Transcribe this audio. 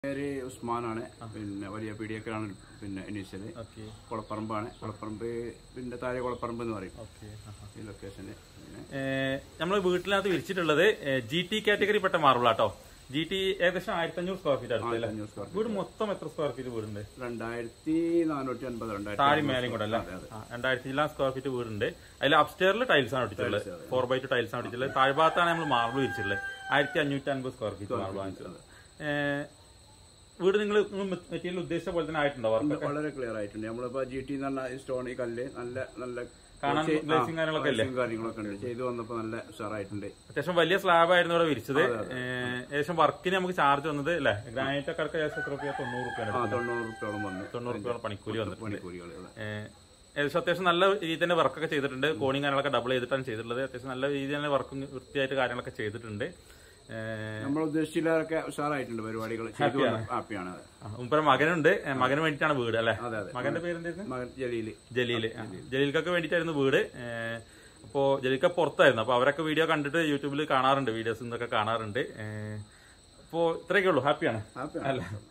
പേര് ഉസ്മാനാണ്. പിന്നെ വലിയ പീടിയൊക്കെയാണ്. പിന്നെ ഇനീഷ്യല് കുളപ്പറമ്പാണ്. കുളപ്പറമ്പ് പിന്നെ താഴെ കുളപ്പറമ്പ് എന്ന് പറയും ഈ ലൊക്കേഷന്. നമ്മൾ വീട്ടിനകത്ത് വിരിച്ചിട്ടുള്ളത് GT കാറ്റഗറി പെട്ട മാർബിളാട്ടോ. GT ഏകദേശം 1500 സ്ക്വയർ ഫീറ്റ് അടുത്തല്ലേ? വീട് മൊത്തം എത്ര സ്ക്വയർ ഫീറ്റ് വീടുണ്ട്? 2450. താഴെ മേലെയും കൂടെ അല്ല 2000 സ്ക്വയർ ഫീറ്റ് വീടുണ്ട്. അതിൽ അപ്സ്റ്റേറിൽ ടൈൽസ് ആണ് ഒട്ടിച്ചുള്ളത്. 4x2 ടൈൽസ് ആണ് ഒട്ടിച്ചുള്ളത്. താഴ്ഭാഗത്താണ് നമ്മൾ മാർബിൾ വിരിച്ചിട്ടുള്ളത്. 1550 സ്ക്വയർ ഫീറ്റ് മാർബിൾ വാങ്ങിച്ചത്. വീട് നിങ്ങൾ മെറ്റീരിയൽ ഉദ്ദേശിച്ച പോലെ തന്നെ ആയിട്ടുണ്ടോ? വളരെ ക്ലിയർ ആയിട്ടുണ്ട്. നമ്മളിപ്പോ GT എന്ന് പറഞ്ഞ സ്റ്റോൺ ഈ കല്ല് നല്ല നല്ല കാണാൻ ഗ്ലേസിംഗ് കാര്യങ്ങളൊക്കെ ഉണ്ട്. ചെയ്തു വന്നപ്പോ നല്ല ഉഷാറായിട്ടുണ്ട്. അത്യാവശ്യം വലിയ സ്ലാബ് ആയിരുന്നു ഇവിടെ വിരിച്ചത്. ഏകദേശം വർക്കിന് നമുക്ക് ചാർജ് വന്നത് അല്ലെ? ഗ്രാനൈറ്റ് ഒക്കെ ഏകദേശം എത്ര രൂപ? 90 രൂപയോളം വന്നു. 90 രൂപയോളം പണിക്കൂലി വന്നു. ഏകദേശം അത്യാവശ്യം നല്ല രീതിയിൽ തന്നെ വർക്കൊക്കെ ചെയ്തിട്ടുണ്ട്. കോണിങ് കാര്യങ്ങളൊക്കെ ഡബിൾ ചെയ്തിട്ടാണ് ചെയ്തിട്ടുള്ളത്. അത്യാവശ്യം നല്ല രീതിയിൽ തന്നെ വർക്കും വൃത്തിയായിട്ട് കാര്യങ്ങളൊക്കെ ചെയ്തിട്ടുണ്ട്. നമ്മൾ ഉദ്ദേശിച്ചില്ലൊക്കെ ഉഷാറായിട്ടുണ്ട്. പരിപാടികൾ ഹാപ്പിയാണ്. മുമ്പ് മകനുണ്ട്. മകന് വേണ്ടിയിട്ടാണ് വീട് അല്ലെ? മകന്റെ പേരെന്തായിരുന്നു? ജലീൽക്കൊക്കെ വേണ്ടിയിട്ടായിരുന്നു വീട്. അപ്പോ ജലീൽക്ക പുറത്തായിരുന്നു. അപ്പൊ അവരൊക്കെ വീഡിയോ കണ്ടിട്ട് യൂട്യൂബിൽ കാണാറുണ്ട്. വീഡിയോസ് ഇതൊക്കെ കാണാറുണ്ട്. അപ്പോ ഇത്രയൊക്കെ ഉള്ളൂ. ഹാപ്പിയാണ് അല്ലേ?